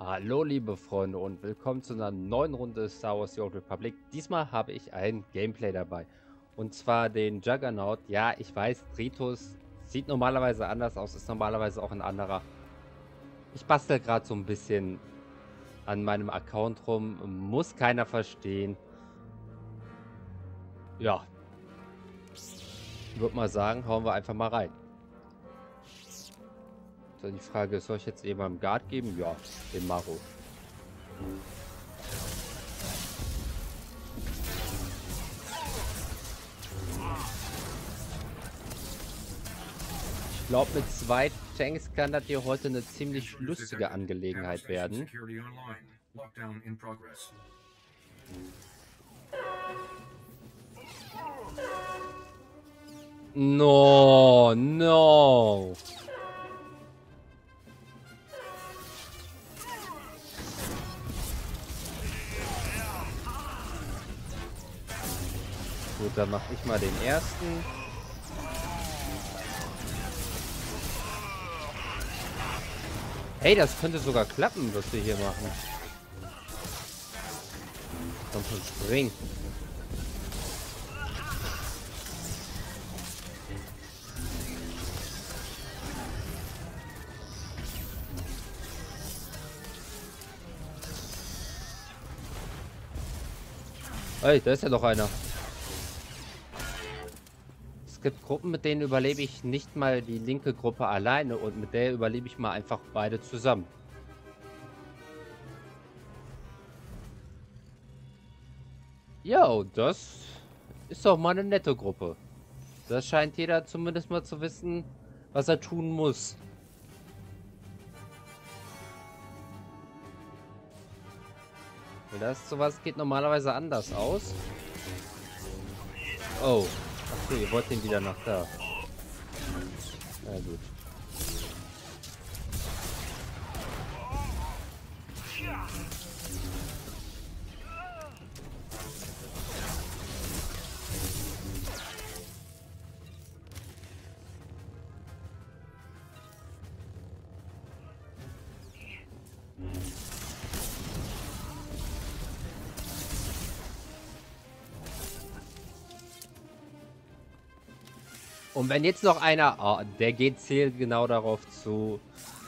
Hallo liebe Freunde und willkommen zu einer neuen Runde Star Wars The Old Republic. Diesmal habe ich ein Gameplay dabei. Und zwar den Juggernaut. Ja, ich weiß, Tritus sieht normalerweise anders aus, ist normalerweise auch ein anderer. Ich bastel gerade so ein bisschen an meinem Account rum, muss keiner verstehen. Ja, würde mal sagen, hauen wir einfach mal rein. So, die Frage ist, soll ich jetzt jemandem Guard geben? Ja, den Maro. Ich glaube, mit 2 Tanks kann das hier heute eine ziemlich lustige Angelegenheit werden. No, no. Gut, dann mache ich mal den ersten. Hey, das könnte sogar klappen, was wir hier machen. Komm schon, spring. Hey, da ist ja doch einer. Es gibt Gruppen, mit denen überlebe ich nicht mal die linke Gruppe alleine und mit der überlebe ich mal einfach beide zusammen. Jo, das ist doch mal eine nette Gruppe. Das scheint jeder zumindest mal zu wissen, was er tun muss. Weil das sowas geht normalerweise anders aus. Oh. Ach so, ihr wollt den wieder nach da. Na gut. Und wenn jetzt noch einer... Oh, der geht zielgenau darauf zu.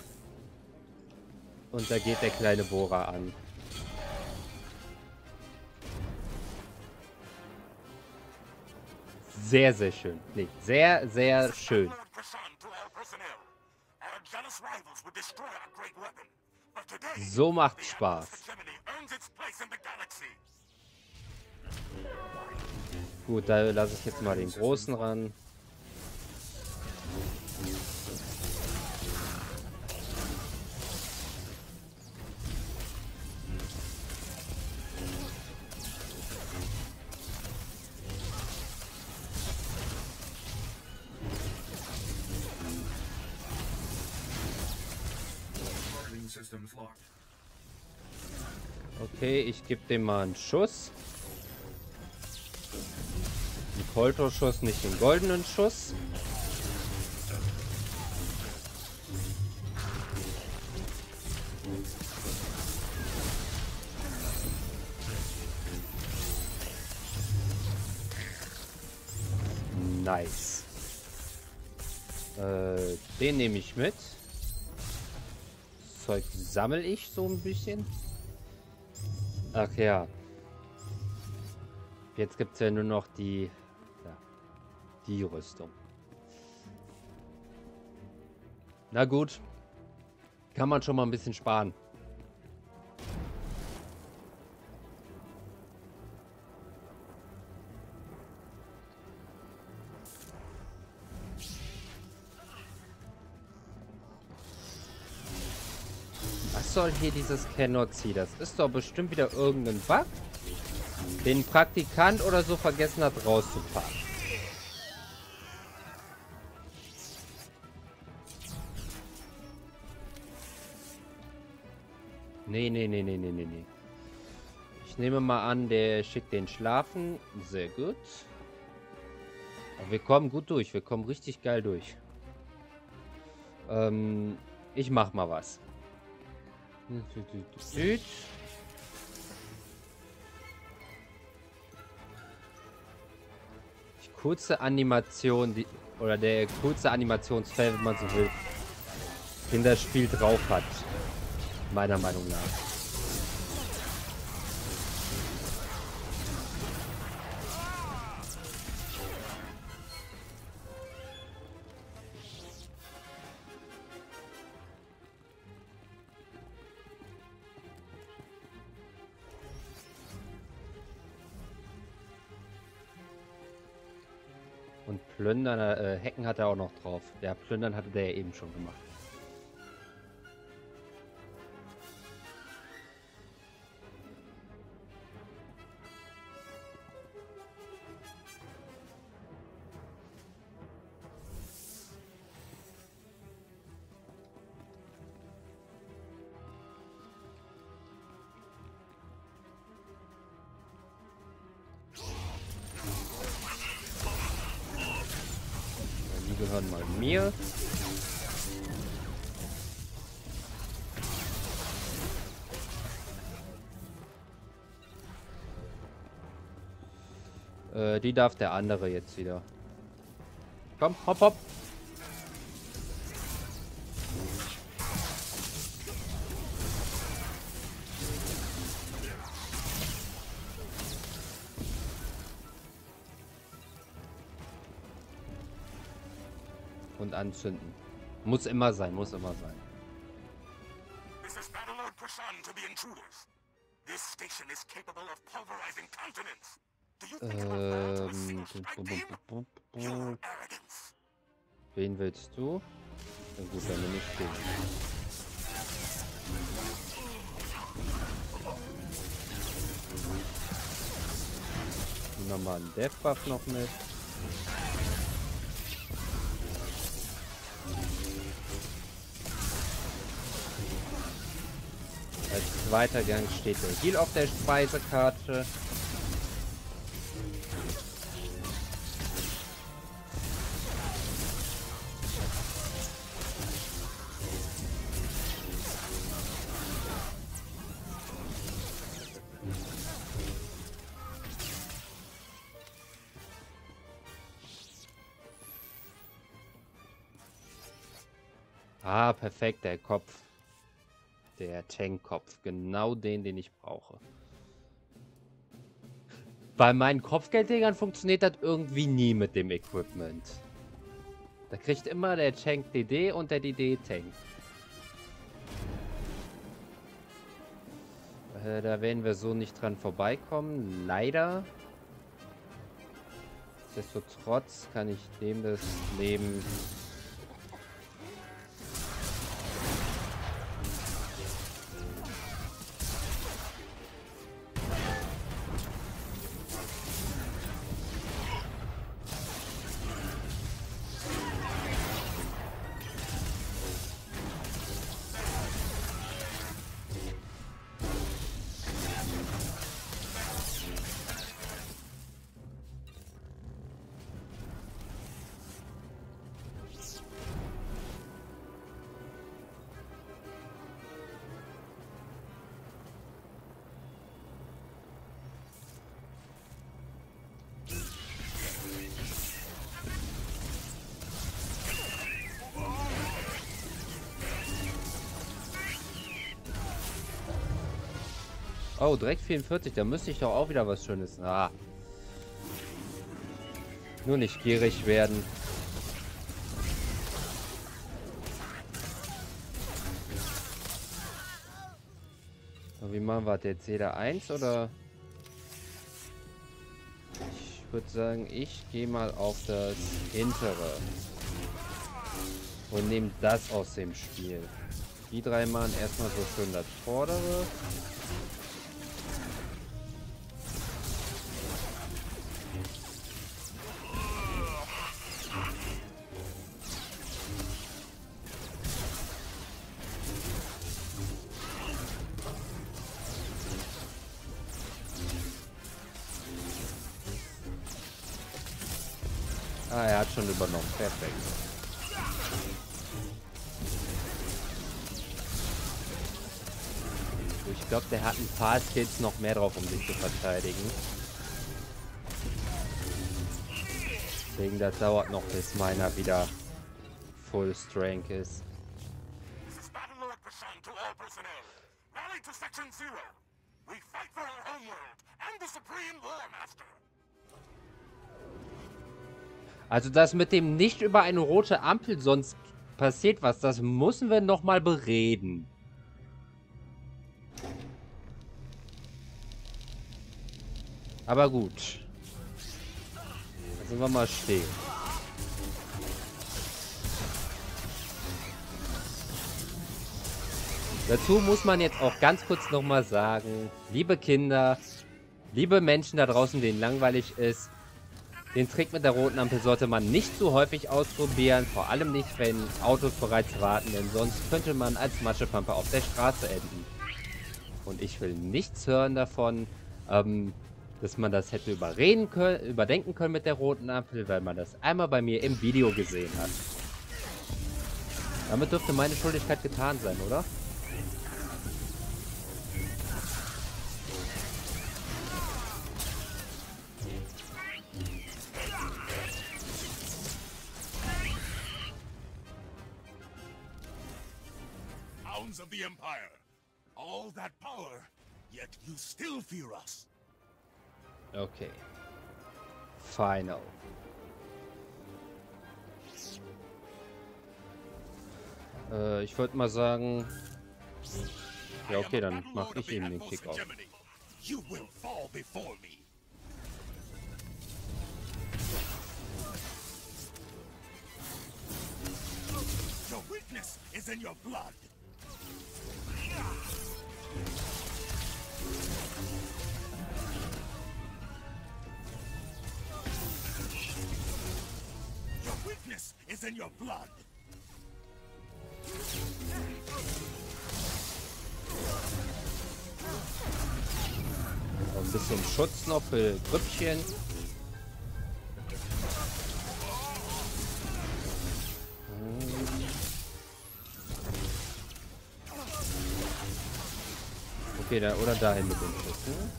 Und da geht der kleine Bohrer an. Sehr, sehr schön. Nee, sehr, sehr schön. So macht Spaß. Gut, da lasse ich jetzt mal den Großen ran. Okay, ich gebe dem mal einen Schuss. Einen Kolto-Schuss, nicht den goldenen Schuss. Nice. Den nehme ich mit. Das Zeug sammle ich so ein bisschen. Ach ja. Jetzt gibt es ja nur noch die Rüstung. Na gut. Kann man schon mal ein bisschen sparen. Was soll hier dieses Cannot ziehen? Das ist doch bestimmt wieder irgendein Bug, den ein Praktikant oder so vergessen hat rauszupacken. Nee. Ich nehme mal an, der schickt den schlafen. Sehr gut. Aber wir kommen gut durch. Wir kommen richtig geil durch. Ich mach mal was. Die kurze Animation, oder der kurze Animationsfeld, wenn man so will, den das Spiel drauf hat. Meiner Meinung nach. Und Plündern, Hacken hat er auch noch drauf. Ja, Plündern hatte der ja eben schon gemacht. Die gehören mal mir. Die darf der andere jetzt wieder. Komm, hopp, hopp. Und anzünden. Muss immer sein, muss immer sein. This is Battlelord Prasan to the intruders. This station is capable of pulverizing continents. Do you think our plans will see us strike team? Pure arrogance. Wen willst du? Na gut, dann nehme ich den. Nehmen wir mal einen Death Buff noch mit. Als zweiter Gang steht der Heal auf der Speisekarte. Ah, perfekt, der Kopf. Der Tankkopf. Genau den ich brauche. Bei meinen Kopfgeldjägern funktioniert das irgendwie nie mit dem Equipment. Da kriegt immer der Tank DD und der DD Tank. Da werden wir so nicht dran vorbeikommen. Leider. Nichtsdestotrotz kann ich dem das Leben... Oh, direkt 44, da müsste ich doch auch wieder was Schönes. Ah. Nur nicht gierig werden. So, wie machen wir das jetzt? Jeder 1 oder? Ich würde sagen, ich gehe mal auf das hintere. Und nehme das aus dem Spiel. Die drei machen erstmal so schön das vordere. Ah, er hat schon übernommen. Perfekt. Ich glaube, der hat ein paar Skills noch mehr drauf, um sich zu verteidigen. Deswegen, das dauert noch, bis meiner wieder Full Strength ist. This is Battlelord Prashant to all personnel. Rally to Section 0. We fight for our homeworld and the Supreme War Master. Also das mit dem nicht über eine rote Ampel sonst passiert was, das müssen wir noch mal bereden. Aber gut. Lassen wir mal stehen. Dazu muss man jetzt auch ganz kurz noch mal sagen, liebe Kinder, liebe Menschen da draußen, denen langweilig ist, den Trick mit der roten Ampel sollte man nicht so häufig ausprobieren, vor allem nicht, wenn Autos bereits warten, denn sonst könnte man als Matschepampe auf der Straße enden. Und ich will nichts hören davon, dass man das hätte überdenken können mit der roten Ampel, weil man das einmal bei mir im Video gesehen hat. Damit dürfte meine Schuldigkeit getan sein, oder? Hounds of the Empire. All that power, yet you still fear us. Okay. Final. Ich würde mal sagen... Ja, okay, dann mache ich eben den Kick auf. You will fall before me. Your weakness is in your blood. Your weakness is in your blood. Ein bisschen Schutz noch für Grüppchen. Okay, da, oder dahin mit den Schüssen.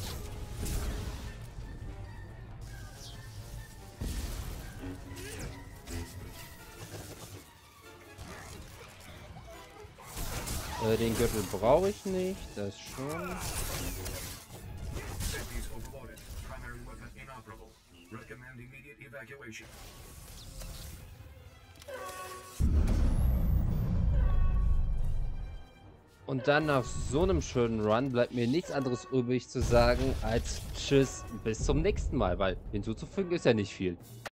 Den Gürtel brauche ich nicht, das schon. Und dann nach so einem schönen Run bleibt mir nichts anderes übrig zu sagen als Tschüss, bis zum nächsten Mal, weil hinzuzufügen ist ja nicht viel.